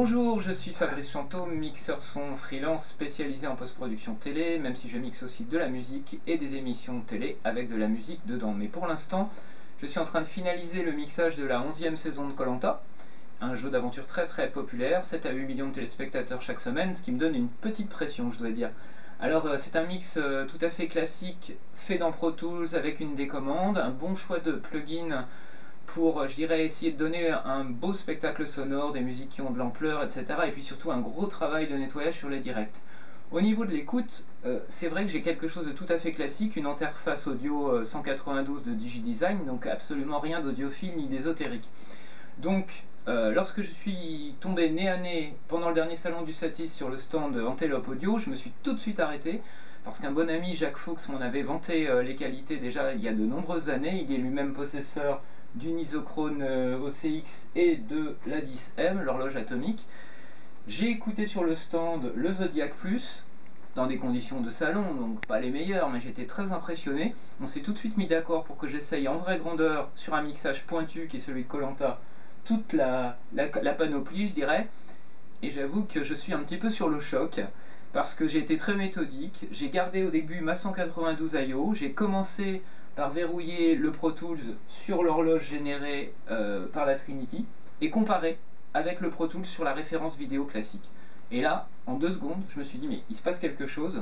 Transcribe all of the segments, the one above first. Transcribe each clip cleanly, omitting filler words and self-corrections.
Bonjour, je suis Fabrice Chantôme, mixeur son freelance spécialisé en post-production télé, même si je mixe aussi de la musique et des émissions télé avec de la musique dedans. Mais pour l'instant, je suis en train de finaliser le mixage de la 11e saison de koh, un jeu d'aventure très populaire, 7 à 8 millions de téléspectateurs chaque semaine, ce qui me donne une petite pression, je dois dire. Alors c'est un mix tout à fait classique, fait dans Pro Tools avec une décommande, un bon choix de plugins pour, je dirais, essayer de donner un beau spectacle sonore, des musiques qui ont de l'ampleur, etc. Et puis surtout un gros travail de nettoyage sur les directs. Au niveau de l'écoute, c'est vrai que j'ai quelque chose de tout à fait classique, une interface audio 192 de DigiDesign, donc absolument rien d'audiophile ni d'ésotérique. Donc, lorsque je suis tombé nez à nez pendant le dernier salon du Satis sur le stand Antelope Audio, je me suis tout de suite arrêté, parce qu'un bon ami, Jacques Fuchs, m'en avait vanté les qualités déjà il y a de nombreuses années. Il est lui-même possesseur d'une isochrone OCX et de la 10M, l'horloge atomique. J'ai écouté sur le stand le Zodiac Plus, dans des conditions de salon, donc pas les meilleures, mais j'étais très impressionné. On s'est tout de suite mis d'accord pour que j'essaye en vraie grandeur, sur un mixage pointu qui est celui de koh, toute la panoplie, je dirais. Et j'avoue que je suis un petit peu sur le choc, parce que j'ai été très méthodique. J'ai gardé au début ma 192 IO, j'ai commencé par verrouiller le Pro Tools sur l'horloge générée par la Trinity, et comparer avec le Pro Tools sur la référence vidéo classique. Et là, en 2 secondes, je me suis dit, mais il se passe quelque chose.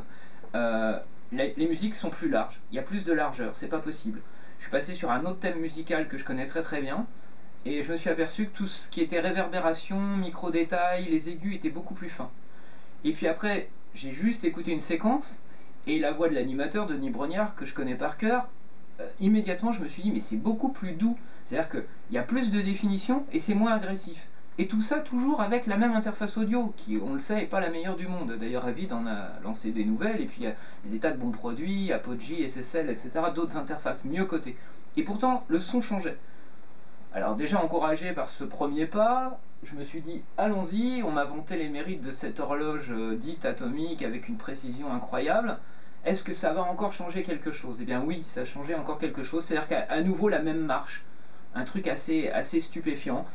Les musiques sont plus larges, il y a plus de largeur, c'est pas possible. Je suis passé sur un autre thème musical que je connais très bien, et je me suis aperçu que tout ce qui était réverbération, micro-détails, les aigus étaient beaucoup plus fins. Et puis après, j'ai juste écouté une séquence, et la voix de l'animateur, Denis Brognard, que je connais par cœur, immédiatement je me suis dit, mais c'est beaucoup plus doux. C'est-à-dire qu'il y a plus de définition, et c'est moins agressif. Et tout ça toujours avec la même interface audio, qui, on le sait, n'est pas la meilleure du monde. D'ailleurs, Avid en a lancé des nouvelles, et puis il y a des tas de bons produits, Apogee, SSL, etc., d'autres interfaces mieux cotées. Et pourtant, le son changeait. Alors déjà encouragé par ce premier pas, je me suis dit, allons-y, on m'a vanté les mérites de cette horloge dite atomique avec une précision incroyable. Est-ce que ça va encore changer quelque chose? Eh bien oui, ça a changé encore quelque chose, c'est-à-dire qu'à nouveau la même marche, un truc assez stupéfiant.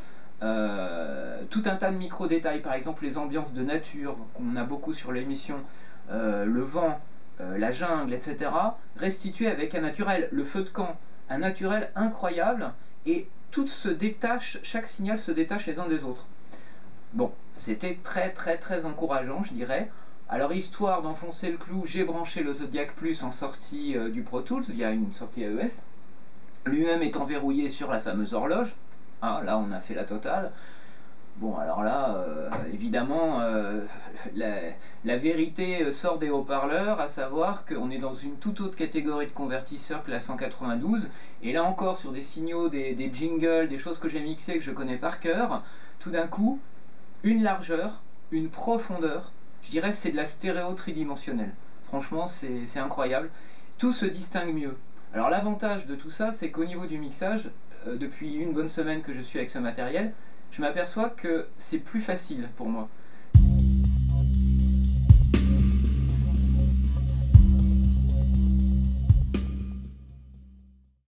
Tout un tas de micro-détails, par exemple les ambiances de nature qu'on a beaucoup sur l'émission, le vent, la jungle, etc., restituées avec un naturel, le feu de camp, un naturel incroyable, et tout se détache, chaque signal se détache les uns des autres. Bon, c'était très encourageant, je dirais. Alors, histoire d'enfoncer le clou, j'ai branché le Zodiac Plus en sortie du Pro Tools via une sortie AES, lui-même étant verrouillé sur la fameuse horloge. Ah, là, on a fait la totale. Bon, alors là, évidemment, la vérité sort des haut-parleurs, à savoir qu'on est dans une toute autre catégorie de convertisseurs que la 192, et là encore, sur des signaux, des jingles, des choses que j'ai mixées, que je connais par cœur, tout d'un coup, une largeur, une profondeur, je dirais c'est de la stéréo tridimensionnelle. Franchement, c'est incroyable. Tout se distingue mieux. Alors l'avantage de tout ça, c'est qu'au niveau du mixage, depuis une bonne semaine que je suis avec ce matériel, je m'aperçois que c'est plus facile pour moi.